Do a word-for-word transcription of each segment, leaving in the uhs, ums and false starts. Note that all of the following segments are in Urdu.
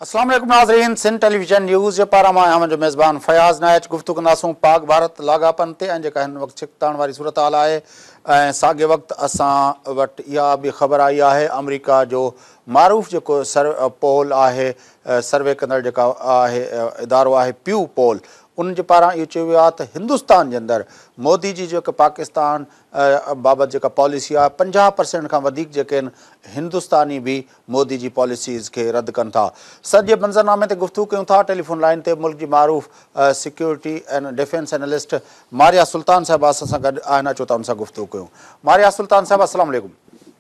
अस्सलाम वालेकुम नाज़रीन, सिंध टेलीविजन न्यूज़ जे पारां मां आहियां, जो मेज़बान फयाज़ नाइच। गुफ्तगू कंदासूं पाक भारत लाॻापन ते ऐं जेका हिन वक़्तु छिकताइण वारी सूरत हाल आहे। ऐं साॻे वक़्तु असां वटि इहा बि ख़बर आई आहे, अमरीका जो मारूफ़ जेको सर पोल आहे, सर्वे कंदड़ जेका आहे इदारो आहे प्यू पोल, उन जे पारां इहो चयो वियो आहे त हिंदुस्तान जे अंदरि मोदी जी जेका पाकिस्तान बाबति जेका पॉलिसी आहे, पंजाह परसेंट खां वधीक जेके आहिनि हिंदुस्तानी बि मोदी जी पॉलिसीज़ खे रद्द कनि था। सॼे मंज़रनामे ते गुफ़्तगू कयूं था। टेलीफोन लाइन ते मुल्क जी मारूफ़ सिक्योरिटी ऐं डिफेंस एनालिस्ट मारिया सुल्तान साहिबा असां सां गॾु आहिनि। अचो था उन सां गुफ़्तगू कयूं। मारिया सुल्तान साहिबा, अस्सलाम वालेकुम।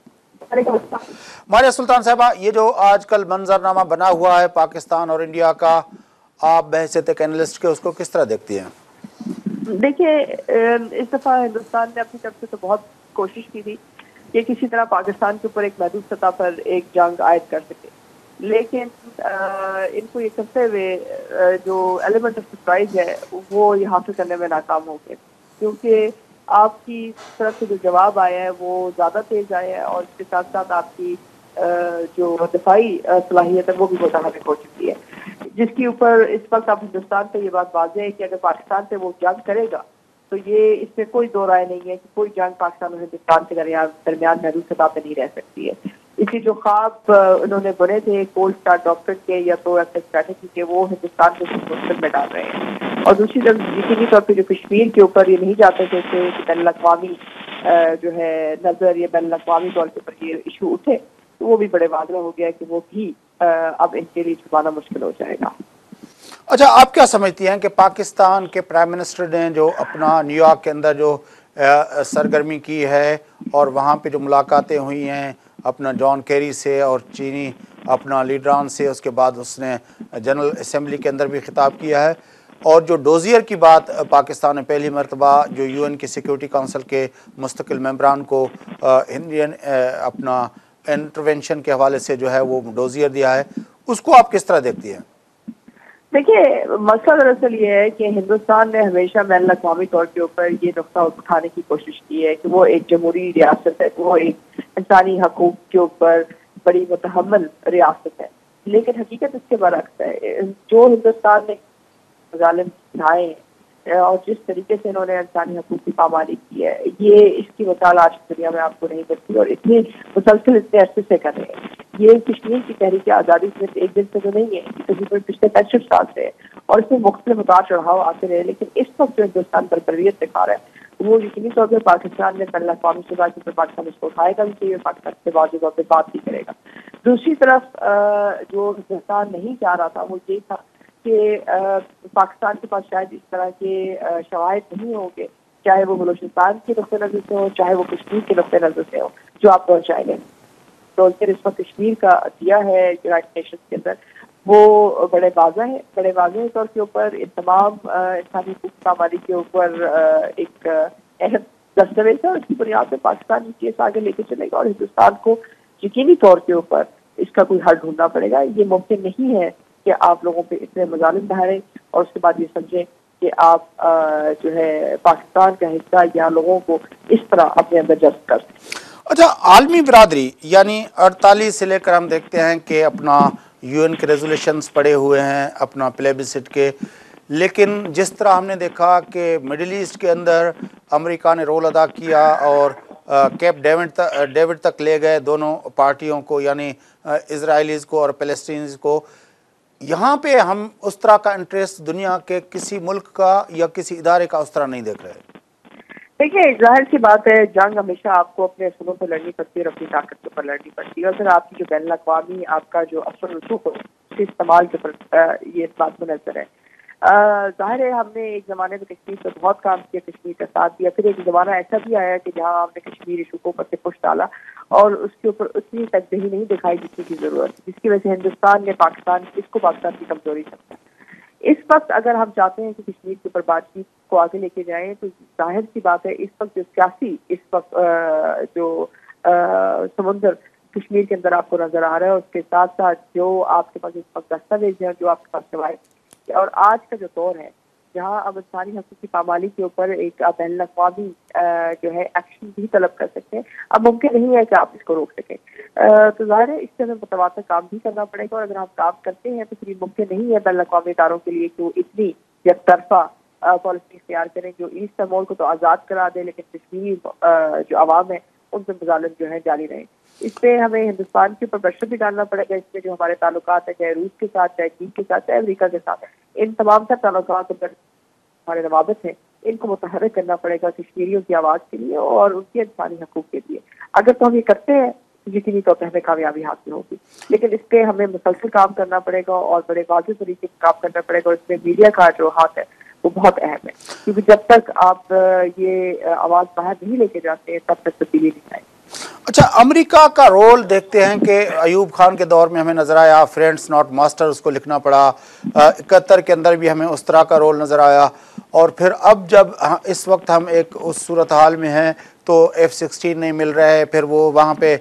मारिया सुल्तान साहिबा, ये जो आजकल मंजरनामा बना हुआ है पाकिस्तान और इंडिया का, आप बहसियत एक एनालिस्ट के उसको किस तरह देखती हैं? देखिए, इस दफ़ा हिंदुस्तान ने अपनी तरफ से तो बहुत कोशिश की थी कि किसी तरह पाकिस्तान के ऊपर एक महदूद सतह पर एक जंग आयद कर सके, लेकिन इनको ये करते हुए जो एलिमेंट ऑफ सरप्राइज है वो ये हासिल करने में नाकाम हो गए, क्योंकि आपकी तरफ से जो जवाब आया है वो ज़्यादा तेज़ आया है और इसके साथ साथ आपकी जो दिफाई सलाहियत है वो भी मुतहर्रिक हो चुकी है, जिसके ऊपर इस वक्त अब हिंदुस्तान पे ये बात वाज़ेह है कि अगर पाकिस्तान से वो जंग करेगा तो ये इसमें कोई दो राय नहीं है कि कोई जंग पाकिस्तान और हिंदुस्तान के दरमियान महदूद सतह पे नहीं रह सकती है। इसी जो ख्वाब उन्होंने बुने थे कोल्ड स्टार डॉक्टर के या तो ऐसे स्ट्रैटेजी के, वो हिंदुस्तान को मुश्किल में डाल रहे हैं। और दूसरी तरफ यकीनी तौर पर जो कश्मीर के ऊपर ये नहीं जाते थे कि बैन अल-अक़वामी जो है नजर या बैन अल-अक़वामी तौर के ऊपर ये इशू उठे, तो वो भी बड़े वाज़ेह हो गया कि वो भी अब इनके लिए छुपाना मुश्किल हो जाएगा। अच्छा, आप क्या समझती हैं कि पाकिस्तान के प्राइम मिनिस्टर ने जो अपना न्यूयॉर्क के अंदर जो सरगर्मी की है और वहाँ पे जो मुलाकातें हुई हैं अपना जॉन केरी से और चीनी अपना लीडरान से, उसके बाद उसने जनरल असम्बली के अंदर भी खिताब किया है, और जो डोजियर की बात पाकिस्तान ने पहली मरतबा जो यूएन की सिक्योरिटी काउंसिल के मुस्तकिल मेंबरान को इंडियन अपना इंटरवेंशन के हवाले से जो है वो डोजियर दिया है, उसको आप किस तरह देखती हैं? देखिए, मसला दरअसल ये है कि हिंदुस्तान ने हमेशा बैन अल-अक़वामी तौर के ऊपर ये नुक्ता उठाने की कोशिश की है कि वो एक जमहूरी रियासत है, वो एक इंसानी हकूक़ के ऊपर बड़ी मुतहम्मिल रियासत है, लेकिन हकीकत इसके बरअक्स है। जो हिंदुस्तान ने ज़ालिम ढाए और जिस तरीके से इन्होंने इंसानी हकूक़ की पामाली की है, ये इसकी मिसाल आज की दुनिया में आपको नहीं मिलती और इतनी मुसलसल इतने अरसे से कर रहे हैं। ये कश्मीर की तहरीक आज़ादी सिर्फ एक दिन से तो नहीं है, तकरीबन पिछले पैंसठ साल से है और इसमें मुख्तलिफ उतार चढ़ाव आते रहे, लेकिन इस वक्त जो हिंदुस्तान पर बर्बरियत दिखा रहा है वो यकीनी तौर पर पाकिस्तान में बैन अल-अक़वामी सतह के ऊपर पाकिस्तान इसको उठाएगा भी चाहिए, पाकिस्तान से वाज़ेह तौर पर बात भी करेगा। दूसरी तरफ जो हिंदुस्तान नहीं चाह रहा था वो ये था कि पाकिस्तान के पास शायद इस तरह के शवाहिद नहीं होंगे, चाहे वो बलूचिस्तान के नुक्ते नज़र से हो, चाहे वो कश्मीर के नुक्ते नज़र से हो, जो आप पहुँचाएंगे। तो इस वक्त कश्मीर का दिया है यूनाइटेड नेशंस के अंदर वो बड़े वाज़ेह है, बड़े वाज़ेह तौर के ऊपर इन तमाम इंसानी हकूक़ की पामाली के ऊपर एक अहम दस्तावेज है और इसकी बुनियाद पर पाकिस्तान ये केस आगे लेके चलेगा और हिंदुस्तान को यकीनी तौर के ऊपर इसका कोई हल ढूंढना पड़ेगा। ये मुमकिन नहीं है कि आप लोगों पे इतने मज़ालिम ढाएं और उसके बाद ये समझें कि आप जो है पाकिस्तान का हिस्सा या लोगों को इस तरह अपने अंदर जज्ब कर सकें। अच्छा, आलमी बिरादरी यानी अड़तालीस से लेकर हम देखते हैं कि अपना यूएन के रेजोल्यूशंस पड़े हुए हैं अपना प्लेबिसिट के, लेकिन जिस तरह हमने देखा कि मिडिल ईस्ट के अंदर अमेरिका ने रोल अदा किया और कैप डेविड तक डेविड तक ले गए दोनों पार्टियों को, यानी इजराइलीज़ को और फ़लस्तीनीज़ को। यहाँ पे हम उस तरह का इंटरेस्ट दुनिया के किसी मुल्क का या किसी इदारे का उस तरह नहीं देख रहे। देखिए, जाहिर सी बात है, जंग हमेशा आपको अपने असूलों पर लड़नी पड़ती है और अपनी ताकत के ऊपर लड़नी पड़ती है और फिर आपकी जो बैन अल-अक़वामी आपका जो असल रसूख हो उसके इस्तेमाल के ऊपर ये इस बात में नजर है। जाहिर है, हमने एक ज़माने में कश्मीर पर बहुत काम किया, कश्मीर का साथ दिया, फिर एक ज़माना ऐसा भी आया कि जहाँ हमने कश्मीर इशू को ऊपर से पुश डाला और उसके ऊपर उतनी तकदीही नहीं दिखाई जितनी की ज़रूरत, जिसकी वजह से हिंदुस्तान ने पाकिस्तान इसको पाकिस्तान की कमजोरी समझा। इस वक्त अगर हम चाहते हैं कि कश्मीर के ऊपर बातचीत को आगे लेके जाएं तो जाहिर सी बात है इस वक्त जो सियासी इस वक्त जो समुंदर कश्मीर के अंदर आपको नजर आ रहा है उसके साथ साथ जो आपके पास इस वक्त दस्तावेज है, जो आपके पास रवायत और आज का जो दौर है جہاں اب انسانی حقوق کی پامالی کے اوپر ایک بین الاقوامی جو ہے ایکشن بھی طلب کر سکتے ہیں، اب ممکن نہیں ہے کہ آپ اس کو روک سکیں۔ تو ظاہر ہے اس سے ہمیں متواتر کام بھی کرنا پڑے گا، اور اگر آپ کام کرتے ہیں تو پھر یہ ممکن نہیں ہے بین الاقوامی اداروں کے لیے کہ وہ اتنی یک طرفہ پالیسی اختیار کریں جو ایسٹ تیمور کو تو آزاد کرا دے لیکن کشمیر جو عوام ہے ان سے مظالم جو ہے جاری رہے۔ اس پہ ہمیں ہندوستان کے اوپر پریشر بھی ڈالنا پڑے گا، اس میں جو ہمارے تعلقات ہیں چاہے روس کے ساتھ، چاہے چین کے ساتھ، چاہے امریکہ کے ساتھ، ان تمام سب تعلقات پر ہمارے روابط ہیں، ان کو متحرک کرنا پڑے گا کشمیریوں کی آواز کے لیے اور ان کے انسانی حقوق کے لیے۔ اگر تو ہم یہ کرتے ہیں یقینی طور پہ ہمیں کامیابی حاصل ہوگی، لیکن اس پہ ہمیں مسلسل کام کرنا پڑے گا اور بڑے واضح طریقے سے کام کرنا پڑے گا، اور اس میں میڈیا کا جو ہاتھ ہے وہ بہت اہم ہے، کیونکہ جب تک آپ یہ آواز باہر نہیں لے کے جاتے ہیں تب تک تبدیلی نہیں آئے۔ اچھا، امریکہ کا رول دیکھتے ہیں کہ ایوب خان کے دور میں ہمیں نظر آیا فرینڈس ناٹ ماسٹر اس کو لکھنا پڑا، اکہتر کے اندر بھی ہمیں اس طرح کا رول نظر آیا، اور پھر اب جب اس وقت ہم ایک اس صورتحال میں ہیں تو ایف سکسٹین نہیں مل رہے، پھر وہ وہاں پہ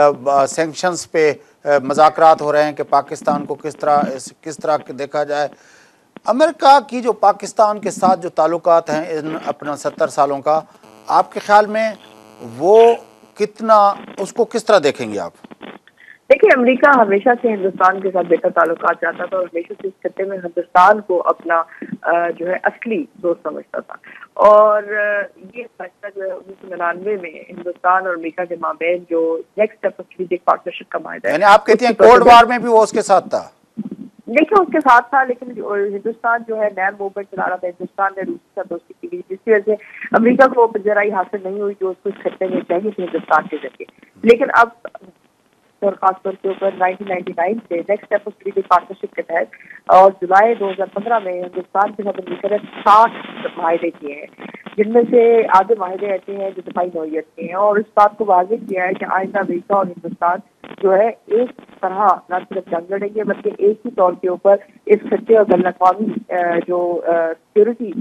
سینکشنز پہ مذاکرات ہو رہے ہیں کہ پاکستان کو کس طرح کس طرح دیکھا جائے۔ امریکہ کی جو پاکستان کے ساتھ جو تعلقات ہیں ان اپنا ستر سالوں کا، آپ کے خیال میں وہ کتنا اس کو کس طرح دیکھیں گے آپ؟ دیکھیے، امریکہ ہمیشہ سے ہندوستان کے ساتھ بہتر تعلقات چاہتا تھا اور ہمیشہ سے اس خطے میں ہندوستان کو اپنا جو ہے اصلی دوست سمجھتا تھا، اور یہ فیصلہ جو ہے انیس سو ننانوے میں ہندوستان اور امریکہ کے مابین جو نیکسٹ اسٹریٹجک پارٹنرشپ کا معاہدہ ہے، یعنی آپ کہتے ہیں کولڈ وار میں بھی وہ اس کے ساتھ تھا؟ دیکھیں اس کے ساتھ تھا، لیکن ہندوستان جو ہے نیم موومنٹ چلا رہا تھا، ہندوستان نے روس کے ساتھ دوستی کی، جس کی وجہ سے امریکہ کو پذیرائی حاصل نہیں ہوئی جو اس کو اس خطے میں چاہیے تھی ہندوستان کے ذریعے۔ لیکن اب اور خاص طور کے اوپر نائنٹین نائنٹی نائن سے نیکسٹ اسٹیپ اسٹریٹجک پارٹنرشپ کے تحت اور جولائی دو ہزار پندرہ میں ہندوستان کے ساتھ امریکہ نے ساٹھ معاہدے کیے ہیں، جن میں سے آدھے معاہدے ایسے ہیں جو دفاعی نوعیت کے ہیں، اور اس بات کو واضح کیا ہے کہ آئندہ امریکہ اور ہندوستان جو ہے ایک طرح نہ صرف جنگ لڑیں گے بلکہ ایک ہی طور کے اوپر اس خطے اور بین الاقوامی جو سیکورٹی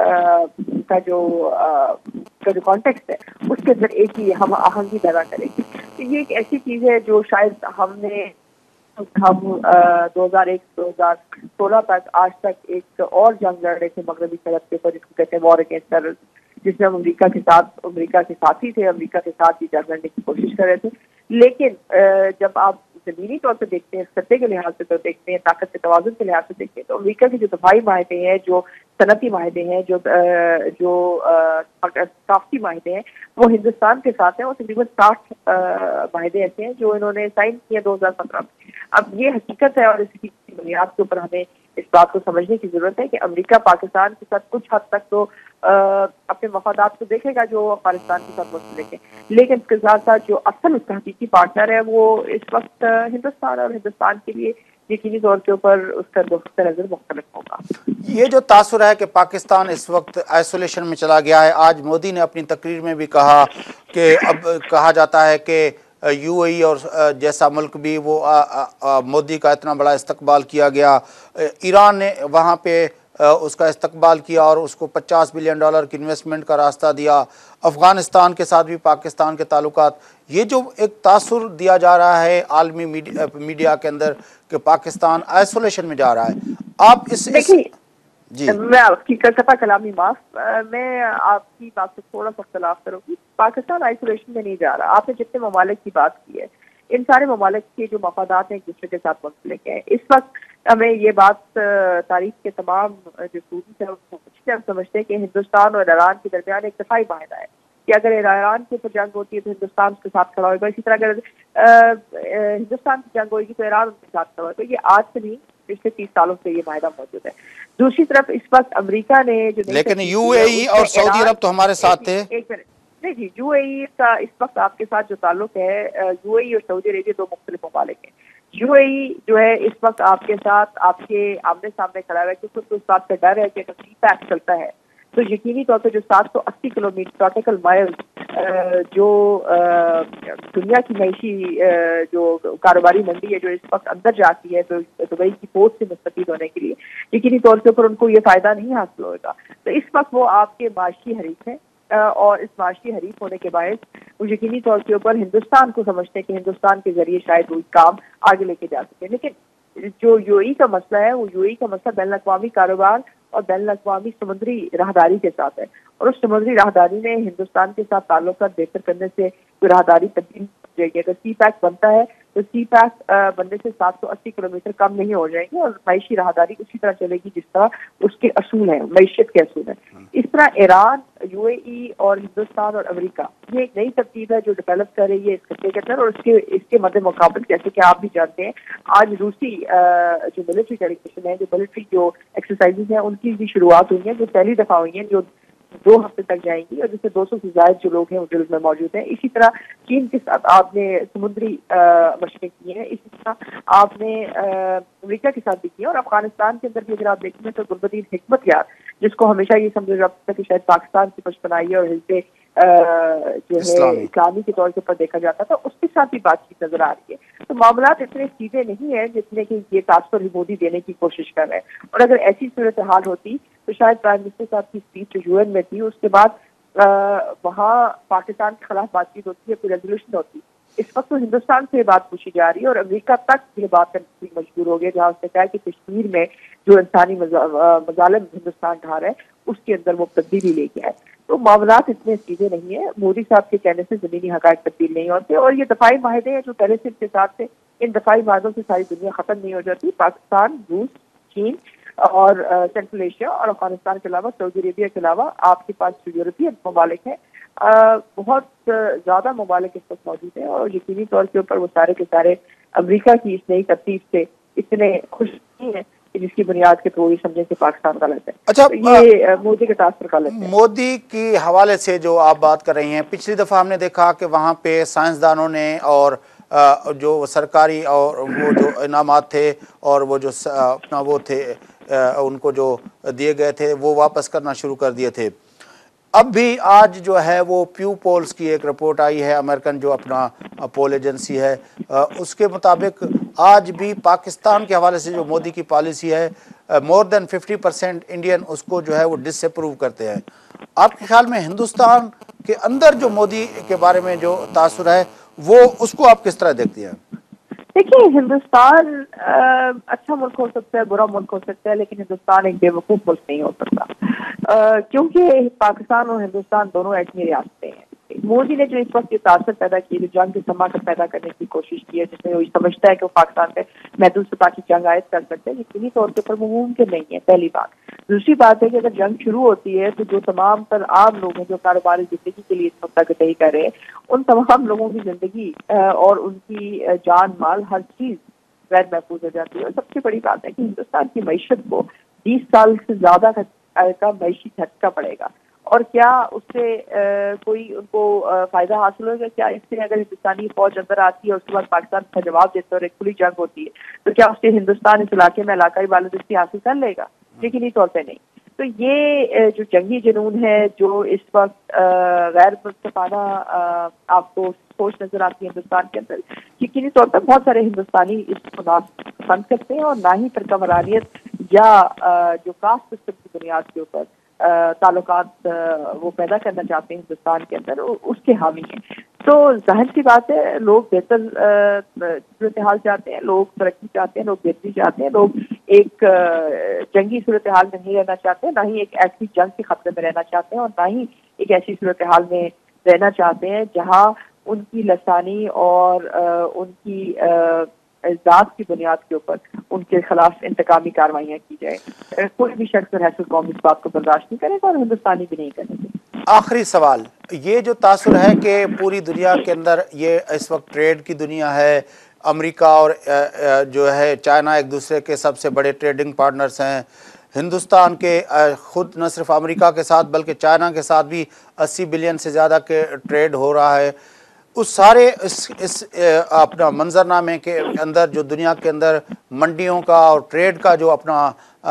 کا جو کا جو کانٹیکسٹ ہے اس کے اندر ایک ہی ہم آہنگی پیدا کرے گی۔ یہ ایک ایسی چیز ہے جو شاید ہم نے ہم دو ہزار ایک دو ہزار سولہ تک آج تک ایک اور جنگ لڑ رہے تھے مغربی سرحد کے اوپر، جس کو کہتے ہیں وار اگینسٹ ٹیررزم، جس میں ہم امریکہ کے ساتھ امریکہ کے ساتھی تھے، امریکہ کے ساتھ یہ جنگ لڑنے کی کوشش کر رہے تھے۔ لیکن جب آپ زمینی طور پہ دیکھتے ہیں، خطے کے لحاظ سے تو دیکھتے ہیں، طاقت کے توازن کے لحاظ سے دیکھتے ہیں، تو امریکہ کے جو دفاعی معاہدے ہیں، جو صنعتی معاہدے ہیں، جو جو ثقافتی معاہدے ہیں، وہ ہندوستان کے ساتھ ہیں۔ وہ تقریباً ساٹھ معاہدے ایسے ہیں جو انہوں نے سائن کیے دو ہزار سترہ میں۔ اب یہ حقیقت ہے اور اس کی بنیاد کے اوپر ہمیں اس بات کو سمجھنے کی ضرورت ہے کہ امریکہ پاکستان کے ساتھ کچھ حد تک تو اپنے مفادات کو دیکھے گا جو افغانستان کے ساتھ مشترک ہے، لیکن اس کے ساتھ ساتھ جو اصل اس کا حقیقی پارٹنر ہے وہ اس وقت ہندوستان، اور ہندوستان کے لیے یقینی طور کے اوپر اس کا نقطہ نظر مختلف ہوگا۔ یہ جو تاثر ہے کہ پاکستان اس وقت آئسولیشن میں چلا گیا ہے، آج مودی نے اپنی تقریر میں بھی کہا کہ اب کہا جاتا ہے کہ یو اے ای اور جیسا ملک بھی وہ مودی کا اتنا بڑا استقبال کیا گیا، ایران نے وہاں پہ اس کا استقبال کیا اور اس کو پچاس بلین ڈالر کی انویسٹمنٹ کا راستہ دیا، افغانستان کے ساتھ بھی پاکستان کے تعلقات، یہ جو ایک تاثر دیا جا رہا ہے عالمی میڈیا کے اندر کہ پاکستان آئسولیشن میں جا رہا ہے، آپ اس اس جی میں آپ کی قطع کلامی معاف میں آپ کی بات سے تھوڑا سا اختلاف کروں گی۔ پاکستان آئسولیشن میں نہیں جا رہا۔ آپ نے جتنے ممالک کی بات کی ہے، ان سارے ممالک کے جو مفادات ہیں ایک دوسرے کے ساتھ منسلک ہیں۔ اس وقت ہمیں یہ بات تاریخ کے تمام جو اسٹوڈنٹس ہیں ہم سمجھتے ہیں کہ ہندوستان اور ایران کے درمیان ایک دفاعی معاہدہ ہے کہ اگر ایران کے اوپر جنگ ہوتی ہے تو ہندوستان اس کے ساتھ کھڑا ہوگا، اسی طرح اگر ہندوستان کی جنگ ہوگی تو ایران اس کے ساتھ کھڑا ہوگا۔ یہ آج سے نہیں، پچھلے تیس سالوں سے یہ معاہدہ موجود ہے۔ دوسری طرف اس وقت امریکہ نے جو لیکن یو اے ای اور سعودی عرب تو ہمارے ساتھ تھے۔ ایک منٹ نہیں جی، یو اے ای کا اس وقت آپ کے ساتھ جو تعلق ہے، یو اے ای اور سعودی عربیہ دو مختلف ممالک ہیں۔ یو اے ای جو ہے اس وقت آپ کے ساتھ آپ کے آمنے سامنے کھڑا ہے کیونکہ اس کو اس بات کا ڈر ہے کہ اگر سی پیک چلتا ہے تو یقینی طور پہ جو سات سو اسی کلو میٹر ناٹیکل مائل جو دنیا کی معیشی جو کاروباری منڈی ہے جو اس وقت اندر جاتی ہے تو دبئی کی پورٹ سے مستفید ہونے کے لیے، یقینی طور کے اوپر ان کو یہ فائدہ نہیں حاصل ہوگا۔ تو اس وقت وہ آپ کے معاشی حریف ہیں، اور اس معاشی حریف ہونے کے باعث وہ یقینی طور کے اوپر ہندوستان کو سمجھتے ہیں کہ ہندوستان کے ذریعے شاید وہ کام آگے لے کے جا سکے۔ لیکن جو یو اے ای کا مسئلہ ہے وہ یو اے ای کا مسئلہ بین الاقوامی کاروبار اور بین الاقوامی سمندری راہداری کے ساتھ ہے، اور اس سمندری راہداری میں ہندوستان کے ساتھ تعلقات بہتر کرنے سے کوئی راہداری تبدیل ہو جائے گی۔ اگر سی پیک بنتا ہے تو سی پیک بننے سے سات سو اسی کلو میٹر کم نہیں ہو جائیں گے، اور معاشی راہداری اسی طرح چلے گی جس طرح اس کے اصول ہیں، معیشت کے اصول ہیں۔ اس طرح ایران، یو اے ای اور ہندوستان اور امریکہ یہ ایک نئی ترتیب ہے جو ڈیولپ کر رہی ہے اس خطے کے اندر، اور اس کے اس کے مد مقابل جیسے کہ آپ بھی جانتے ہیں آج روسی جو ملٹری ڈیلیگیشن ہے، جو ملٹری جو ایکسرسائزز ہیں ان کی بھی شروعات ہوئی ہیں، جو پہلی دفعہ ہوئی ہیں، جو دو ہفتے تک جائیں گی، اور جس سے دو سو سے زائد جو لوگ ہیں وہ ڈرل میں موجود ہیں۔ اسی طرح چین کے ساتھ آپ نے سمندری مشقیں کی ہیں، اسی طرح آپ نے امریکہ کے ساتھ بھی کی ہے، اور افغانستان کے اندر بھی اگر آپ دیکھیں تو گلبدین حکمت یار جس کو ہمیشہ یہ سمجھا جاتا ہے کہ شاید پاکستان کی پشپنائی ہے اور حزب جو ہے اسلامی کے طور کے اوپر دیکھا جاتا تھا، اس کے ساتھ بھی بات چیت نظر آ رہی ہے۔ تو معاملات اتنے سیدھے نہیں ہیں جتنے کہ یہ تاثر مودی دینے کی کوشش کر رہے ہیں، اور اگر ایسی صورتحال ہوتی تو شاید پرائم منسٹر صاحب کی اسپیچ جو یو این میں تھی اس کے بعد وہاں پاکستان کے خلاف بات چیت ہوتی ہے، کوئی ریزولوشن ہوتی۔ اس وقت تو ہندوستان سے یہ بات پوچھی جا رہی ہے، اور امریکہ تک یہ بات کرنے کی مجبور ہو گیا جہاں اس نے کہا کہ کشمیر میں جو انسانی مظالم ہندوستان ڈھا رہا ہے اس کے اندر وہ تبدیلی لے کے آئے۔ تو معاملات اتنے سیدھے نہیں ہیں، مودی صاحب کے کہنے سے زمینی حقائق تبدیل نہیں ہوتے، اور یہ دفاعی معاہدے ہیں جو پہلے سے کے ساتھ تھے، ان دفاعی معاہدوں سے ساری دنیا ختم نہیں ہو جاتی۔ پاکستان، روس، چین اور سینٹرل ایشیا اور افغانستان کے علاوہ سعودی عربیہ کے علاوہ آپ کے پاس جو یورپین ممالک ہیں بہت زیادہ ممالک اس وقت موجود ہیں، اور یقینی طور کے اوپر وہ سارے کے سارے امریکہ کی اس نئی ترتیب سے اتنے خوش نہیں ہیں کہ جس کی بنیاد کے تو یہ سمجھیں کہ پاکستان غلط ہے۔ اچھا، یہ مودی کے تاثر غلط ہے۔ مودی کی حوالے سے جو آپ بات کر رہی ہیں، پچھلی دفعہ ہم نے دیکھا کہ وہاں پہ سائنسدانوں نے اور جو سرکاری اور وہ جو انعامات تھے اور وہ جو اپنا وہ تھے ان کو جو دیے گئے تھے وہ واپس کرنا شروع کر دیے تھے۔ اب بھی آج جو ہے وہ پیو پولز کی ایک رپورٹ آئی ہے، امریکن جو اپنا پول ایجنسی ہے، اس کے مطابق آج بھی پاکستان کے حوالے سے جو مودی کی پالیسی ہے more than fifty percent Indian اس کو جو ہے وہ ڈس اپروو کرتے ہیں۔ آپ کے خیال میں ہندوستان کے اندر جو مودی کے بارے میں جو تاثر ہے وہ اس کو آپ کس طرح دیکھتی ہیں؟ دیکھیے، ہندوستان اچھا ملک ہو سکتا ہے، برا ملک ہو سکتا ہے، لیکن ہندوستان ایک بے وقوف ملک نہیں ہو سکتا، کیونکہ پاکستان اور ہندوستان دونوں ایٹمی ریاستیں ہیں۔ مودی نے جو اس وقت یہ تاثر پیدا کی، جو جنگ کی سماعت پیدا کرنے کی کوشش کی ہے، جس میں وہ سمجھتا ہے کہ وہ پاکستان پہ محدود سطح کی جنگ عائد کر سکتے ہیں، یقینی طور کے اوپر وہ ممکن نہیں ہے، پہلی بات۔ دوسری بات ہے کہ اگر جنگ شروع ہوتی ہے تو جو تمام تر عام لوگ ہیں جو کاروباری زندگی کے لیے اس وقت تک کر رہے ہیں، ان تمام لوگوں کی زندگی اور ان کی جان مال ہر چیز غیر محفوظ ہو جاتی ہے۔ اور سب سے بڑی بات ہے کہ ہندوستان کی معیشت کو بیس سال سے زیادہ کا معیشی جھٹکا پڑے گا، اور کیا اس سے کوئی ان کو فائدہ حاصل ہوگا؟ کیا اس سے اگر ہندوستانی فوج اندر آتی ہے اور اس کے بعد پاکستان کا جواب دیتا ہے اور ایک کھلی جنگ ہوتی ہے تو کیا اس سے ہندوستان اس علاقے میں علاقائی بالادستی حاصل کر لے گا؟ یقینی طور پہ نہیں۔ تو یہ جو جنگی جنون ہے، جو اس وقت غیر منصفانہ آپ کو سوچ نظر آتی ہے ہندوستان کے اندر، یقینی طور پر بہت سارے ہندوستانی اس کو پسند کرتے ہیں، اور نہ ہی ترکمرانیت یا جو کاسٹ سسٹم کی بنیاد کے اوپر تعلقات وہ پیدا کرنا چاہتے ہیں ہندوستان کے اندر، اس کے حامی ہیں۔ تو ظاہر سی بات ہے، لوگ بہتر صورتحال چاہتے ہیں، لوگ ترقی چاہتے ہیں، لوگ بہتری چاہتے ہیں، لوگ ایک جنگی صورتحال میں نہیں رہنا چاہتے، نہ ہی ایک ایسی جنگ کے خطرے میں رہنا چاہتے ہیں، اور نہ ہی ایک ایسی صورتحال میں رہنا چاہتے ہیں جہاں ان کی لسانی اور ان کی ذات کی بنیاد کے اوپر ان کے خلاف انتقامی کارروائیاں کی جائے۔ کوئی بھی شخص اور حیثیت قوم اس بات کو برداشت نہیں کرے گا، اور ہندوستانی بھی نہیں کریں گے۔ آخری سوال، یہ جو تاثر ہے کہ پوری دنیا کے اندر یہ اس وقت ٹریڈ کی دنیا ہے، امریکہ اور جو ہے چائنا ایک دوسرے کے سب سے بڑے ٹریڈنگ پارٹنرز ہیں، ہندوستان کے خود نہ صرف امریکہ کے ساتھ بلکہ چائنا کے ساتھ بھی اسی بلین سے زیادہ کے ٹریڈ ہو رہا ہے، اس سارے اس اس اپنا منظرنامے کے اندر جو دنیا کے اندر منڈیوں کا اور ٹریڈ کا جو اپنا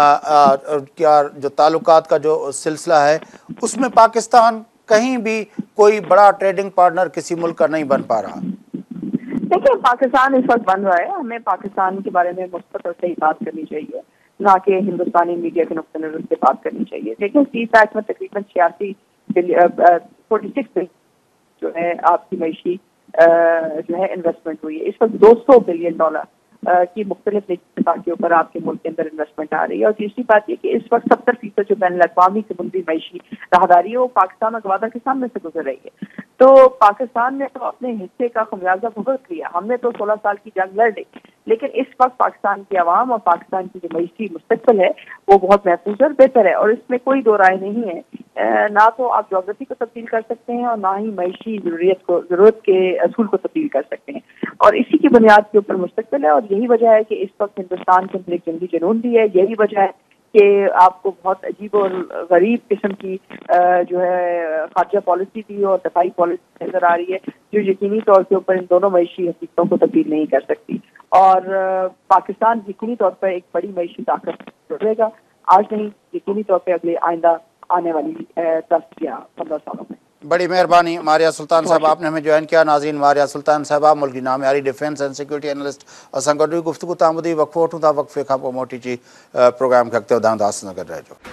کیا جو تعلقات کا جو سلسلہ ہے، اس میں پاکستان کہیں بھی کوئی بڑا ٹریڈنگ پارٹنر کسی ملک کا نہیں بن پا رہا۔ دیکھیں، پاکستان اس وقت بن رہا ہے، ہمیں پاکستان کے بارے میں مثبت اور صحیح بات کرنی چاہیے، نہ کہ ہندوستانی میڈیا کے نقطۂ نظر سے بات کرنی چاہیے۔ دیکھیں، سی پیک میں تقریباً چھیاسی فورٹی سکس جو ہے آپ کی معیشی جو ہے انویسٹمنٹ ہوئی ہے، اس وقت دو سو بلین ڈالر کی مختلف نجات کے اوپر آپ کے ملک کے اندر انویسٹمنٹ آ رہی ہے. اور تیسری بات یہ کہ اس وقت ستر فیصد جو بین الاقوامی سمندری معیشی راہداری ہے وہ پاکستان اور گوادر کے سامنے سے گزر رہی ہے. تو پاکستان نے تو اپنے حصے کا خمیازہ بھگت لیا. ہم نے تو سولہ سال کی جنگ لڑ لی, لیکن اس وقت پاکستان کی عوام اور پاکستان کی جو معیشی مستقبل ہے وہ بہت محفوظ اور بہتر ہے, اور اس میں کوئی دو رائے نہیں ہے. نہ تو آپ جغرافی کو تبدیل کر سکتے ہیں اور نہ ہی معیشی ضروریت کو ضرورت کے اصول کو تبدیل کر سکتے ہیں, اور اسی کی بنیاد کے اوپر مستقبل ہے. اور یہی وجہ ہے کہ اس وقت ہندوستان کے اندر ایک جنگی جنون بھی ہے. یہی وجہ ہے کہ آپ کو بہت عجیب اور غریب قسم کی جو ہے خارجہ پالیسی بھی اور دفاعی پالیسی نظر آ رہی ہے, جو یقینی طور کے اوپر ان دونوں معیشی حقیقتوں کو تبدیل نہیں کر سکتی. اور پاکستان یقینی طور پر ایک بڑی معیشی طاقت رہے گا, آج نہیں یقینی طور پہ اگلے آئندہ آنے والی دس یا پندرہ سالوں میں. بڑی مہربانی ماریہ سلطان صاحب, آپ نے ہمیں جوائن کیا. ناظرین, ماریہ سلطان صاحبہ ملکی نامیاری ڈیفینس اینڈ سیکورٹی انالسٹ اور گڈوی گفتگو تامدی وقفہ وٹھوں تھا. وقفے کا موٹی چی پروگرام کھکتے ودان داس نگر رہ جو.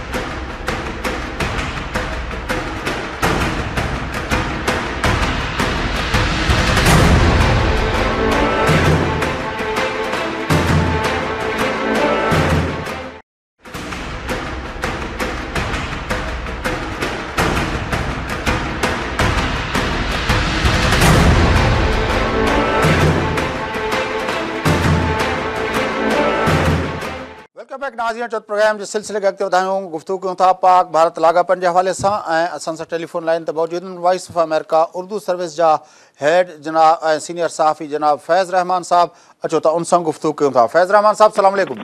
ناظرین, چوتھ پروگرام جو سلسلے کے وداؤں گفتگو کیوں تھا پاک بھارت لاگاپن کے حوالے سے. اصل سے ٹیلی فون لائن تے موجود voice of America Urdu service جا ہیڈ جناب سینئر صحافی جناب فیض رحمان صاحب اچو تو ان سے گفتگو کیوں تھا. فیض رحمان صاحب السلام علیکم.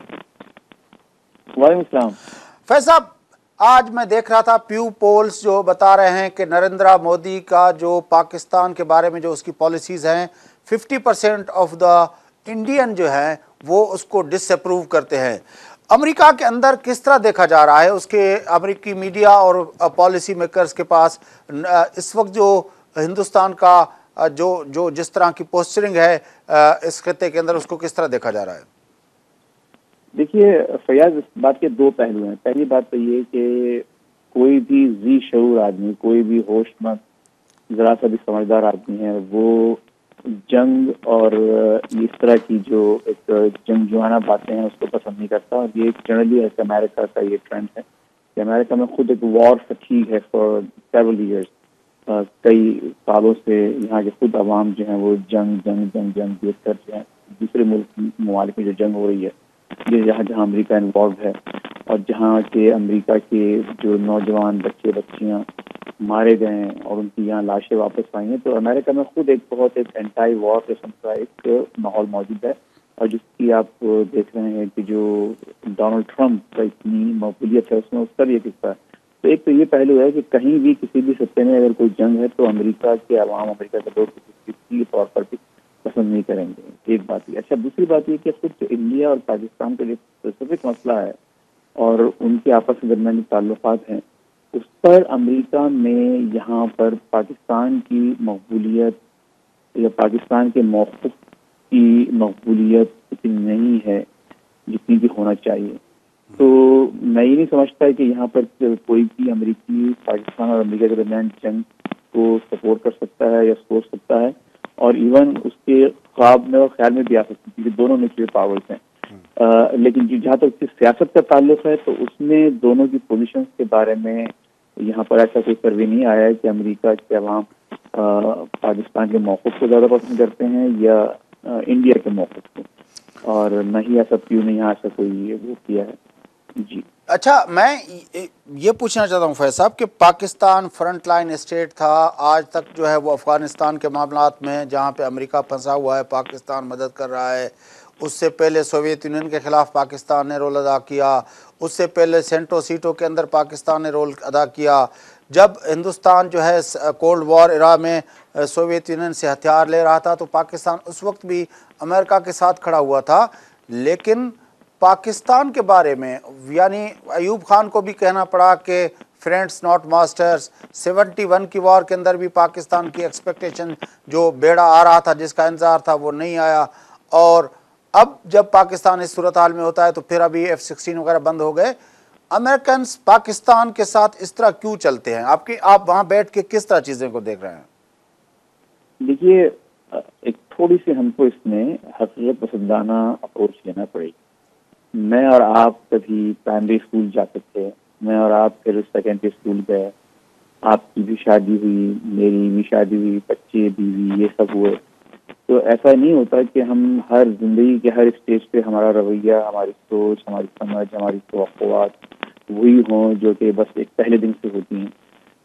وعلیکم السلام. فیض صاحب, آج میں دیکھ رہا تھا پیو پولز جو بتا رہے ہیں کہ نریندرا مودی کا جو پاکستان کے بارے میں جو اس کی پالیسیز ہیں fifty percent of the Indian جو ہیں وہ اس کو ڈس اپروو کرتے ہیں. امریکہ کے اندر کس طرح دیکھا جا رہا ہے اس کے امریکی میڈیا اور پالیسی میکرز کے پاس اس وقت جو ہندوستان کا جو جو جس طرح کی پوسچرنگ ہے اس خطے کے اندر, اس کو کس طرح دیکھا جا رہا ہے؟ دیکھیے فیاض, اس بات کے دو پہلو ہیں. پہلی بات تو یہ کہ کوئی بھی ذی شعور آدمی, کوئی بھی ہوش مند ذرا سا بھی سمجھدار آدمی ہے, وہ جنگ اور اس طرح کی جو ایک جنگجوانہ باتیں ہیں اس کو پسند نہیں کرتا. اور یہ جنرلی ایسے امریکہ کا یہ ٹرینڈ ہے کہ امریکہ میں خود ایک وار فٹیگ ہے فار سیورل ایئرس. کئی سالوں سے یہاں کے خود عوام جو ہیں وہ جنگ جنگ جنگ جنگ دیکھ کر جو ہے دوسرے ملک ممالک میں جو جنگ ہو رہی ہے, یہ جہاں جہاں امریکہ انوالو ہے اور جہاں کے امریکہ کے جو نوجوان بچے بچیاں مارے گئے ہیں اور ان کی یہاں لاشیں واپس آئی ہیں, تو امریکہ میں خود ایک بہت ایک اینٹائی وار قسم کا ایک ماحول موجود ہے. اور جس کی آپ دیکھ رہے ہیں کہ جو ڈونلڈ ٹرمپ کا اتنی مقبولیت ہے اس میں, اس کا بھی ایک حصہ ہے. تو ایک تو یہ پہلو ہے کہ کہیں بھی کسی بھی خطے میں اگر کوئی جنگ ہے تو امریکہ کے عوام, امریکہ کے لوگ کسی کے طور پر بھی پسند نہیں کریں گے. ایک بات یہ. اچھا, دوسری بات یہ کہ خود انڈیا اور پاکستان کا جو اسپیسیفک مسئلہ ہے اور ان کے آپس کے درمیان تعلقات ہیں, اس پر امریکہ میں یہاں پر پاکستان کی مقبولیت یا پاکستان کے موقف کی مقبولیت اتنی نہیں ہے جتنی کہ ہونا چاہیے. تو میں یہ نہیں سمجھتا کہ یہاں پر کوئی بھی امریکی پاکستان اور امریکہ کے درمیان جنگ کو سپورٹ کر سکتا ہے یا سوچ سکتا ہے, اور ایون اس کے خواب میں اور خیال میں بھی آ سکتی ہے کہ دونوں نیوکلیئر پاورز ہیں. آ, لیکن جہاں تک اس سیاست کا تعلق ہے تو اس میں دونوں کی پوزیشنز کے بارے میں یہاں پر ایسا کوئی سروے نہیں آیا ہے کہ امریکہ کے عوام پاکستان کے موقف کو زیادہ پسند کرتے ہیں یا آ, انڈیا کے موقف کو, اور نہ ہی ایسا پیو نے یہاں ایسا کوئی وہ کیا ہے. جی اچھا, میں یہ پوچھنا چاہتا ہوں فیض صاحب کہ پاکستان فرنٹ لائن اسٹیٹ تھا, آج تک جو ہے وہ افغانستان کے معاملات میں جہاں پہ امریکہ پھنسا ہوا ہے پاکستان مدد کر رہا ہے. اس سے پہلے سوویت یونین کے خلاف پاکستان نے رول ادا کیا, اس سے پہلے سینٹو سیٹو کے اندر پاکستان نے رول ادا کیا. جب ہندوستان جو ہے کولڈ وار ایرا میں سوویت یونین سے ہتھیار لے رہا تھا تو پاکستان اس وقت بھی امریکہ کے ساتھ کھڑا ہوا تھا. لیکن پاکستان کے بارے میں یعنی ایوب خان کو بھی کہنا پڑا کہ friends not masters. Seventy one کی وار کے اندر بھی پاکستان کی ایکسپیکٹیشن جو بیڑا آ رہا تھا, جس کا انتظار تھا, وہ نہیں آیا. اور اب جب پاکستان اس صورتحال میں ہوتا ہے تو پھر ابھی ایف سکسٹین وغیرہ بند ہو گئے. امریکنز پاکستان کے ساتھ اس طرح کیوں چلتے ہیں؟ آپ کی آپ وہاں بیٹھ کے کس طرح چیزیں کو دیکھ رہے ہیں؟ دیکھیے, ایک تھوڑی سی ہم کو اس میں حقیقت پسندانہ اپروچ لینا پڑے گی۔ میں اور آپ کبھی پرائمری اسکول جاتے تھے، میں اور آپ پھر سیکنڈری اسکول گئے، آپ کی بھی شادی ہوئی، میری بھی شادی ہوئی، بچے بیوی یہ سب ہوئے۔ تو ایسا نہیں ہوتا کہ ہم ہر زندگی کے ہر اسٹیج پہ ہمارا رویہ، ہماری سوچ، ہماری سمجھ، ہماری توقعات وہی ہوں جو کہ بس ایک پہلے دن سے ہوتی ہیں۔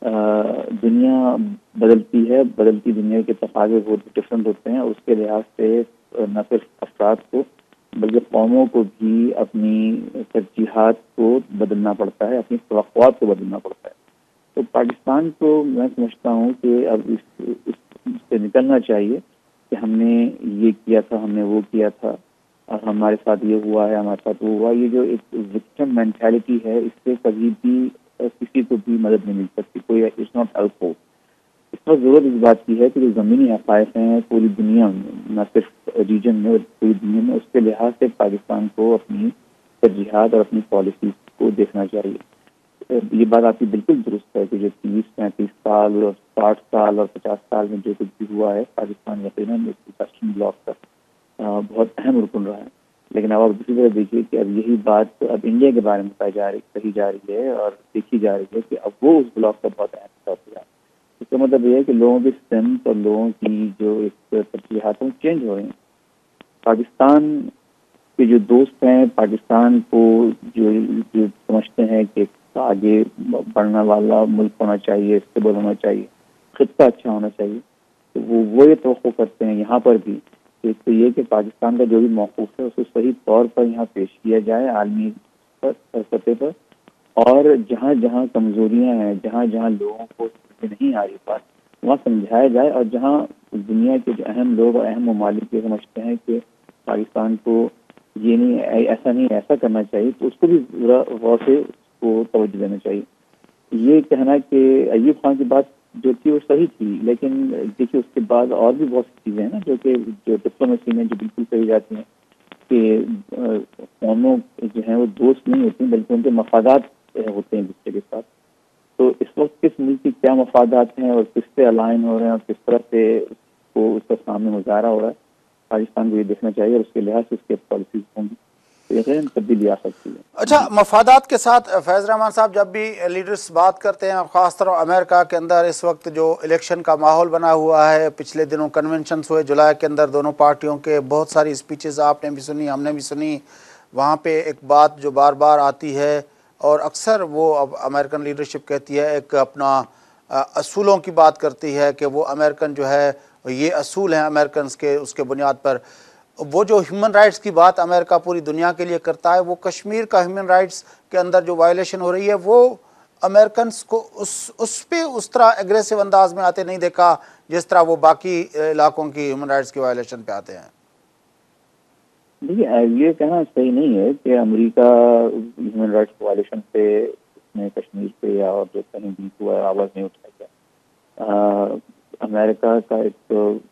دنیا بدلتی ہے، بدلتی دنیا کے تقاضے بہت ڈفرینٹ ہوتے ہیں، اس کے لحاظ سے نہ صرف افراد کو بلکہ قوموں کو بھی اپنی ترجیحات کو بدلنا پڑتا ہے، اپنی توقعات کو بدلنا پڑتا ہے۔ تو پاکستان کو میں سمجھتا ہوں کہ اب اس, اس سے نکلنا چاہیے کہ ہم نے یہ کیا تھا، ہم نے وہ کیا تھا اور ہمارے ساتھ یہ ہوا ہے، ہمارے ساتھ وہ ہوا۔ یہ جو ایک وکٹم مینٹیلٹی ہے، اس سے کبھی بھی کسی کو بھی مدد نہیں مل سکتی، کوئی اٹس ناٹ ہیلپ فل۔ اس پر ضرورت اس بات کی ہے کہ جو زمینی حقائق ہیں پوری دنیا میں، نہ صرف ریجن میں پوری دنیا میں، اس کے لحاظ سے پاکستان کو اپنی ترجیحات اور اپنی پالیسیز کو دیکھنا چاہیے۔ یہ بات آپ کی بالکل درست ہے کہ جو تیس پینتیس سال اور ساٹھ سال اور پچاس سال میں جو کچھ بھی ہوا ہے، پاکستان یقیناً ویسٹرن بلاک کا بہت اہم رکن رہا ہے۔ لیکن اب آپ دوسری طرف دیکھیے کہ اب یہی بات اب انڈیا کے بارے میں بتائی جا رہی کہی جا رہی ہے اور دیکھی جا رہی ہے کہ اب وہ اس بلاک کا بہت اہم حصہ ہو گیا ہے۔ اس کا مطلب یہ ہے کہ لوگوں کی اسٹرینتھ اور لوگوں کی جو ایک ترجیحات ہیں چینج ہو رہی ہیں۔ پاکستان کے جو دوست ہیں، پاکستان کو جو جو سمجھتے ہیں کہ آگے بڑھنے والا ملک ہونا چاہیے، اسٹیبل ہونا چاہیے، خطہ اچھا ہونا چاہیے، تو وہ وہ یہ توقع کرتے ہیں یہاں پر بھی کہ تو یہ کہ پاکستان کا جو بھی موقف ہے اسے صحیح طور پر یہاں پیش کیا جائے عالمی سطح پر، اور جہاں جہاں کمزوریاں ہیں، جہاں جہاں لوگوں کو سمجھ نہیں آ رہی بات، وہاں سمجھایا جائے، اور جہاں دنیا کے جو اہم لوگ اور اہم ممالک یہ سمجھتے ہیں کہ پاکستان کو یہ نہیں ایسا نہیں ایسا کرنا چاہیے، تو اس کو بھی غور سے اس کو توجہ دینا چاہیے۔ یہ کہنا کہ ایوب خان کی بات جو تھی وہ صحیح تھی، لیکن دیکھیے اس کے بعد اور بھی بہت سی چیزیں ہیں نا جو کہ جو ڈپلومیسی میں جو بالکل کہی جاتی ہیں کہ قوموں جو ہیں وہ دوست نہیں ہوتی بلکہ ان کے مفادات ہوتے ہیں دوسرے کے ساتھ۔ تو اس وقت کس ملک کی کیا مفادات ہیں اور کس سے الائن ہو رہے ہیں اور کس طرح سے اس کو اس کا سامنے مظاہرہ ہو رہا ہے، پاکستان کو یہ دیکھنا چاہیے اور اس کے لحاظ سے اس کے پالیسیز ہوں گی تو یقیناً تبدیلی آ سکتی ہے۔ اچھا، مفادات کے ساتھ فیض رحمان صاحب جب بھی لیڈرز بات کرتے ہیں، خاص طور امریکہ کے اندر اس وقت جو الیکشن کا ماحول بنا ہوا ہے، پچھلے دنوں کنونشنز ہوئے جولائی کے اندر دونوں پارٹیوں کے، بہت ساری اسپیچز آپ نے بھی سنی، ہم نے بھی سنی، وہاں پہ ایک بات جو بار بار آتی ہے اور اکثر وہ اب امریکن لیڈرشپ کہتی ہے، ایک اپنا اصولوں کی بات کرتی ہے کہ وہ امریکن جو ہے یہ اصول ہیں امریکنز کے، اس کے بنیاد پر وہ جو ہیومن رائٹس کی بات امریکہ پوری دنیا کے لیے کرتا ہے، وہ کشمیر کا ہیومن رائٹس کے اندر جو وائلیشن ہو رہی ہے وہ امریکنز کو اس اس پہ اس طرح ایگریسو انداز میں آتے نہیں دیکھا جس طرح وہ باقی علاقوں کی ہیومن رائٹس کی وائلیشن پہ آتے ہیں۔ دیکھیے یہ کہنا صحیح نہیں ہے کہ امریکہ ہیومن رائٹس وائلیشن پہ اس میں کشمیر پہ یا اور جو کہیں بھی ہوا آواز نہیں اٹھایا گیا۔ امریکہ کا ایک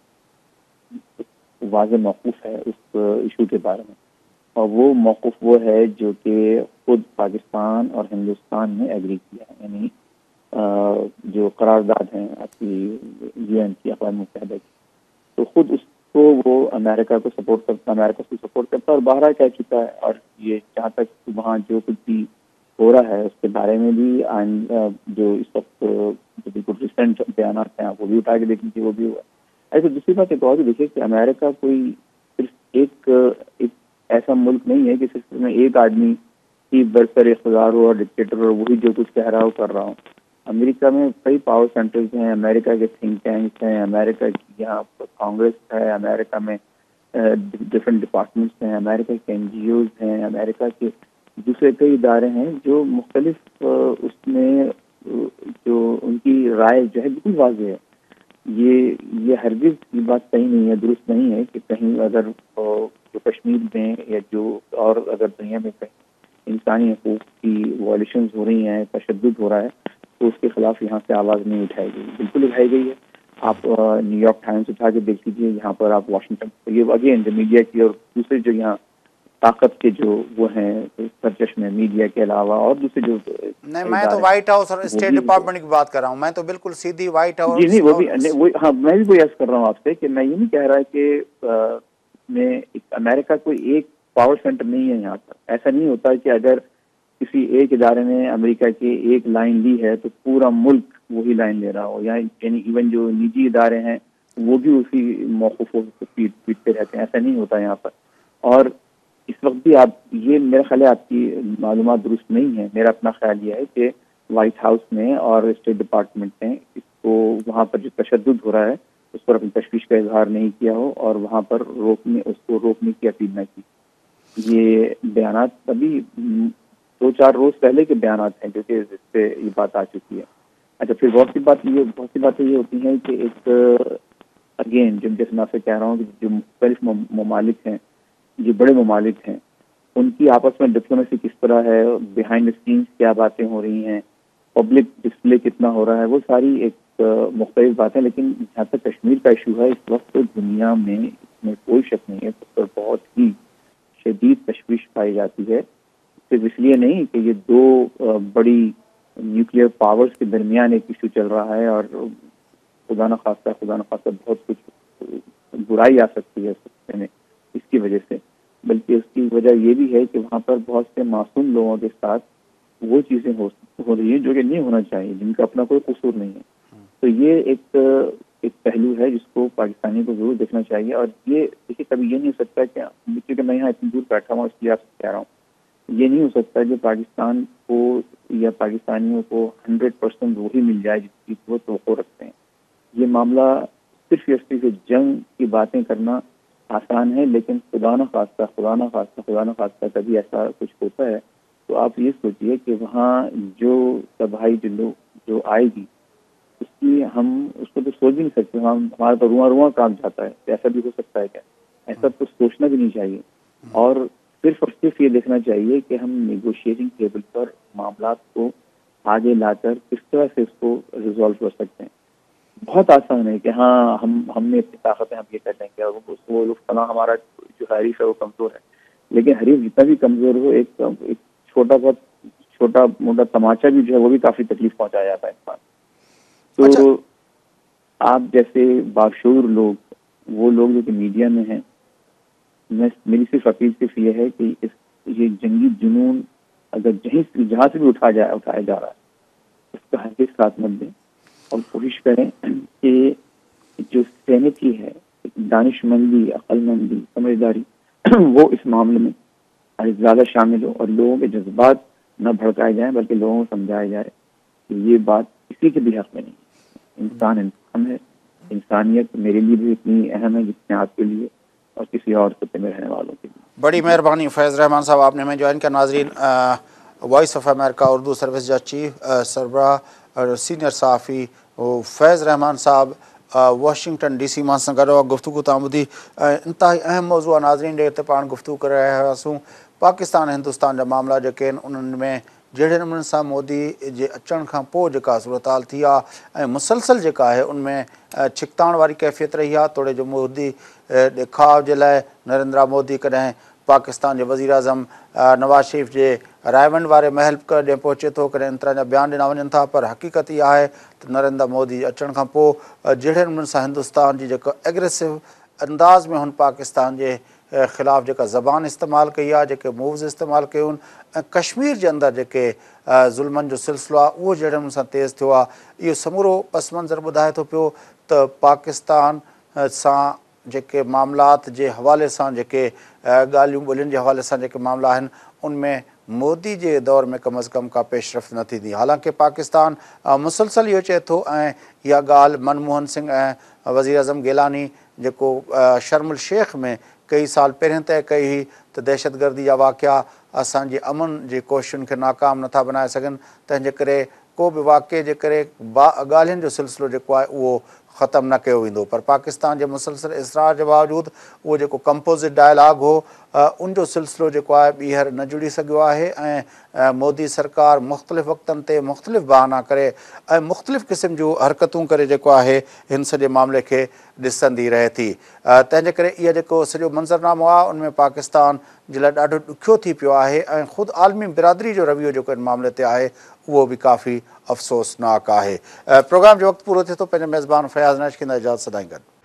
واضح موقف ہے اس ایشو کے بارے میں، اور وہ موقف وہ ہے جو کہ خود پاکستان اور ہندوستان نے ایگری کیا ہے، یعنی جو قرارداد ہیں آپ کی یو این کی، اقوام متحدہ کی، تو خود اس کو وہ امریکہ کو سپورٹ کرتا امریکہ کو سپورٹ کرتا ہے اور باہر کہہ چکا ہے، اور یہ جہاں تک وہاں جو کچھ بھی ہو رہا ہے اس کے بارے میں بھی جو اس وقت جو بالکل ریسنٹ بیانات ہیں وہ بھی اٹھا کے دیکھ لیجیے، وہ بھی ہوا۔ ایسے دوسری بات ایک اور بھی دیکھیے کہ امریکہ کوئی صرف ایک ایک ایسا ملک نہیں ہے کہ صرف میں ایک آدمی کی برسر اقتدار ہو اور ڈکٹیٹر اور وہی جو کچھ کہہ رہا ہو کر رہا ہوں۔ امریکہ میں کئی پاور سینٹرز ہیں، امریکہ کے تھنک ٹینکس ہیں، امریکہ کی یہاں کانگریس ہے، امریکہ میں ڈفرینٹ ڈپارٹمنٹس ہیں، امریکہ کے این جی اوز ہیں، امریکہ کے دوسرے کئی ادارے ہیں جو مختلف اس میں جو ان کی رائے جو ہے بالکل واضح ہے۔ یہ یہ ہرگز یہ بات صحیح نہیں ہے، درست نہیں ہے کہ کہیں اگر جو کشمیر میں یا جو اور اگر دنیا میں کہیں انسانی حقوق کی وائلیشنز ہو رہی ہیں، تشدد ہو رہا ہے، تو اس کے خلاف یہاں سے آواز نہیں اٹھائی گئی، بالکل اٹھائی گئی ہے۔ آپ نیو یارک ٹائمز اٹھا کے دیکھ لیجیے، یہاں پر آپ واشنگٹن، یہ اگین جو میڈیا کی اور دوسرے جو یہاں طاقت کے جو وہ ہیں سرچشمے میڈیا کے علاوہ اور دوسرے جو نہیں میں تو وائٹ ہاؤس اور اسٹیٹ ڈپارٹمنٹ کی بات کر رہا ہوں، میں تو بالکل سیدھی وائٹ ہاؤس. جی نہیں وہ بھی ہاں میں بھی وہی عرض کر رہا ہوں آپ سے کہ میں یہ نہیں کہہ رہا کہ میں امریکہ کوئی ایک پاور سینٹر نہیں ہے یہاں پر. ایسا نہیں ہوتا کہ اگر کسی ایک ادارے نے امریکہ کی ایک لائن لی ہے تو پورا ملک وہی لائن لے رہا ہو، یعنی ایون جو نجی ادارے ہیں وہ بھی اسی موقفوں کو پیٹتے رہتے ہیں. ایسا نہیں ہوتا یہاں پر. اور اس وقت بھی آپ یہ میرا خیال ہے آپ کی معلومات درست نہیں ہے. میرا اپنا خیال یہ ہے کہ وائٹ ہاؤس میں اور اسٹیٹ ڈپارٹمنٹ نے اس کو وہاں پر جو تشدد ہو رہا ہے اس پر اپنی تشویش کا اظہار نہیں کیا ہو اور وہاں پر روکنے اس کو روکنے کی اپیل نہ کی. یہ بیانات ابھی دو چار روز پہلے کے بیانات ہیں جو کہ اس پہ یہ بات آ چکی ہے. اچھا پھر بہت سی بات یہ بہت سی باتیں یہ ہوتی ہیں کہ ایک اگین جب جیسے میں آپ سے کہہ رہا ہوں کہ جو مختلف ممالک ہیں، جو بڑے ممالک ہیں، ان کی آپس میں ڈپلومیسی کس طرح ہے، بیہائنڈ دا سینس کیا باتیں ہو رہی ہیں، پبلک ڈسپلے کتنا ہو رہا ہے، وہ ساری ایک مختلف باتیں. لیکن جہاں تک کشمیر کا ایشو ہے اس وقت دنیا میں اس میں کوئی شک نہیں ہے اس پر بہت ہی شدید تشویش پائی جاتی ہے. صرف اس لیے نہیں کہ یہ دو بڑی نیوکلیئر پاورز کے درمیان ایک ایشو چل رہا ہے اور خدا نخواستہ خدا نخواستہ بہت کچھ برائی آ سکتی ہے اس میں اس کی وجہ سے، بلکہ اس کی وجہ یہ بھی ہے کہ وہاں پر بہت سے معصوم لوگوں کے ساتھ وہ چیزیں ہو ہو رہی ہیں جو کہ نہیں ہونا چاہیے، جن کا اپنا کوئی قصور نہیں ہے. تو یہ ایک ایک پہلو ہے جس کو پاکستانی کو ضرور دیکھنا چاہیے. اور یہ دیکھیے کبھی یہ نہیں ہو سکتا کہ کیونکہ میں یہاں اتنی دور بیٹھا ہوں اس لیے آپ سے کہہ رہا ہوں، یہ نہیں ہو سکتا کہ پاکستان کو یا پاکستانیوں کو ہنڈریڈ پرسینٹ وہی مل جائے جس کی وہ توقع رکھتے ہیں. یہ معاملہ صرف یا صرف جنگ کی باتیں کرنا آسان ہے، لیکن خدا نہ خواستہ خدا نہ خواستہ خدا نہ خواستہ کبھی ایسا کچھ ہوتا ہے تو آپ یہ سوچیے کہ وہاں جو تباہی جو لوگ جو آئے گی اس کی ہم اس کو تو سوچ بھی نہیں سکتے. ہم ہمارا تو رواں رواں کام جاتا ہے. ایسا بھی ہو سکتا ہے کیا؟ ایسا تو سوچنا بھی نہیں چاہیے. اور صرف اور صرف یہ دیکھنا چاہیے کہ ہم نیگوشیٹنگ ٹیبل پر معاملات کو آگے لا کر کس طرح سے اس کو ریزالو کر سکتے ہیں. بہت آسان ہے کہ ہاں ہم ہم نے اتنی طاقت ہے ہم یہ کر دیں گے، وہ لوگ فلاں ہمارا جو حریف ہے وہ کمزور ہے. لیکن حریف جتنا بھی کمزور ہو ایک ایک چھوٹا بہت چھوٹا موٹا تماچا بھی جو ہے وہ بھی کافی تکلیف پہنچایا جاتا ہے انسان. تو آپ جیسے باشعور لوگ، وہ لوگ جو کہ میڈیا میں ہیں، میں میری صرف اپیل صرف یہ ہے کہ اس یہ جنگی جنون اگر جہیں جہاں سے بھی اٹھا جائے اٹھایا جا رہا ہے اس کا ہرگز ساتھ مت دیں اور کوشش کریں کہ جو سینٹی ہے، دانش مندی، عقل مندی، سمجھداری وہ اس معاملے میں زیادہ شامل ہو اور لوگوں کے جذبات نہ بھڑکائے جائیں بلکہ لوگوں کو سمجھایا جائے کہ یہ بات کسی کے بھی حق میں نہیں. انسان انسان ہے. انسانیت میرے لیے بھی اتنی اہم ہے جتنے آپ کے لیے اور کسی اور خطے میں رہنے والوں کے لیے. بڑی مہربانی فیض رحمان صاحب، آپ نے ہمیں جوائن کیا. ناظرین، voice of America Urdu service جا چیف سربراہ اور سینئر صحافی فیض رحمان صاحب واشنگٹن ڈی سی مان سے گھر گفتگو تاں بدھی. انتہائی اہم موضوع ناظرین جے تے پان گفتگو کر رہے ہاسوں. پاکستان ہندوستان جا معاملہ جے انہن میں جہڑے نمونے سے مودی کے اچن کا پو جا صورتحال تھی ہے مسلسل جا ہے ان میں چھکتاण والی کیفیت رہی ہے. توڑے جو مودی ॾेखाव जे लाइ नरेंद्र मोदी कॾहिं पाकिस्तान जे वज़ीर अज़म नवाज़ शरीफ़ जे रायवंड वारे महल ॾे पहुचे थो, कॾहिं इन तरह जा बयान ॾिना वञनि था. पर हक़ीक़त इहा आहे त नरेंद्र मोदी अचण खां पोइ जहिड़े नमूने सां हिंदुस्तान जी जेका एग्रेसिव अंदाज़ में हुन पाकिस्तान जे ख़िलाफ़ जेका ज़बान इस्तेमालु कई आहे, जेके मूव्स इस्तेमालु कयूं ऐं कश्मीर जे अंदरि जेके ज़ुल्मनि जो सिलसिलो आहे उहो जहिड़े नमूने सां तेज़ थियो आहे, इहो समूरो पस मंज़र ॿुधाए थो पियो त पाकिस्तान सां जेके मामलात जे हवाले सां जेके ॻाल्हियूं ॿोलियुनि जे हवाले सां जेके मामला आहिनि उनमें मोदी जे दौर में कम अज़ कम का पेशरफ़्त न थींदी. हालांकि पाकिस्तान मुसलसल इहो चए थो ऐं इहा ॻाल्हि मनमोहन सिंह ऐं वज़ीर अज़म गिलानी जेको शर्म उल शेख में कई साल पहिरियों तय कई हुई त दहशतगर्दी जा वाक़िया असांजी अमन जी कोशिशुनि खे नाकाम नथा बणाए सघनि, तंहिंजे करे को बि वाक़े जे करे बा ॻाल्हियुनि जो सिलसिलो जेको आहे उहो ख़तमु न कयो वेंदो. पर पाकिस्तान जे मुसलसल इसरार जे बावजूदि उहो जेको कंपोज़िट डायलॉग हो उनजो सिलसिलो जेको आहे ॿीहर न जुड़ी सघियो आहे ऐं मोदी सरकार मुख़्तलिफ़ वक़्तनि ते मुख़्तलिफ़ बहाना करे ऐं मुख़्तलिफ़ क़िस्म जूं हरकतूं करे जेको आहे हिन सॼे मामले खे ॾिसंदी रहे थी। तंहिंजे करे इहो जेको सॼो मंज़रनामो आहे उन में पाकिस्तान जे लाइ ॾाढो ॾुखियो थी पियो आहे ऐं ख़ुदि आलमी बिरादरी जो रवैयो जेको हिन मामले ते आहे उहो बि काफ़ी अफ़सोसनाक आहे। प्रोग्राम जो वक़्तु पूरो थिए थो। पंहिंजे मेज़बान फयाज़ नाइश खे इजाज़त सदाईं गॾु।